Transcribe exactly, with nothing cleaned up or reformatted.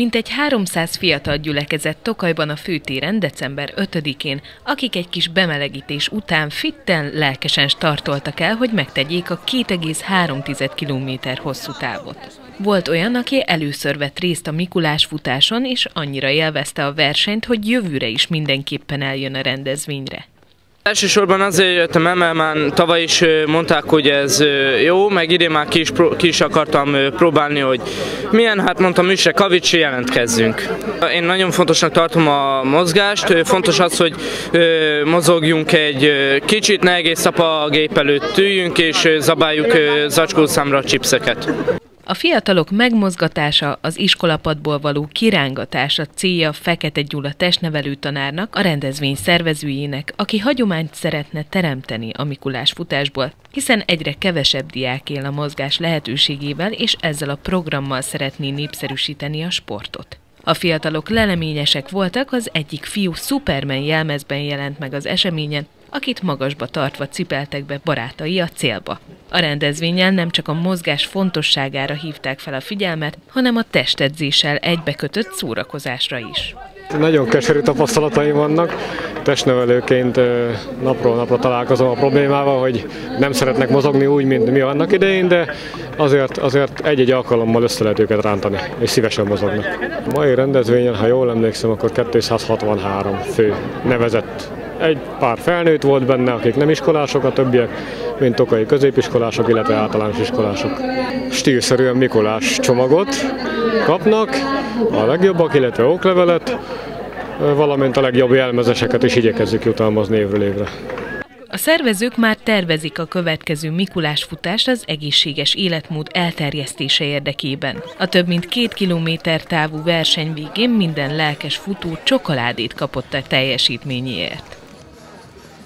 Mintegy háromszáz fiatal gyülekezett Tokajban a főtéren december ötödikén, akik egy kis bemelegítés után fitten, lelkesen startoltak el, hogy megtegyék a két egész három kilométer hosszú távot. Volt olyan, aki először vett részt a Mikulás futáson, és annyira élvezte a versenyt, hogy jövőre is mindenképpen eljön a rendezvényre. Elsősorban azért jöttem el, mert már tavaly is mondták, hogy ez jó, meg idén már ki is, ki is akartam próbálni, hogy milyen, hát mondtam is, Kavics, jelentkezzünk. Én nagyon fontosnak tartom a mozgást, fontos az, hogy mozogjunk egy kicsit, ne egész nap a gép előtt üljünk, és zabáljuk zacskószámra a chipseket. A fiatalok megmozgatása, az iskolapadból való kirángatása célja Fekete Gyula testnevelő tanárnak, a rendezvény szervezőjének, aki hagyományt szeretne teremteni a Mikulás futásból, hiszen egyre kevesebb diák él a mozgás lehetőségével, és ezzel a programmal szeretné népszerűsíteni a sportot. A fiatalok leleményesek voltak, az egyik fiú Superman jelmezben jelent meg az eseményen, akit magasba tartva cipeltek be barátai a célba. A rendezvényen nem csak a mozgás fontosságára hívták fel a figyelmet, hanem a testedzéssel egybekötött szórakozásra is. Nagyon keserű tapasztalataim vannak. Testnevelőként napról napra találkozom a problémával, hogy nem szeretnek mozogni úgy, mint mi annak idején, de azért, azért egy-egy alkalommal össze lehet őket rántani, és szívesen mozognak. A mai rendezvényen, ha jól emlékszem, akkor kétszázhatvanhárom fő nevezett. Egy pár felnőtt volt benne, akik nem iskolások, a többiek, mint tokai középiskolások, illetve általános iskolások. Stílszerűen Mikulás csomagot kapnak, a legjobbak, illetve oklevelet, valamint a legjobb jelmezeseket is igyekezzük jutalmazni évről évre. A szervezők már tervezik a következő Mikulás futást az egészséges életmód elterjesztése érdekében. A több mint két kilométer távú verseny végén minden lelkes futó csokoládét kapott a teljesítményéért.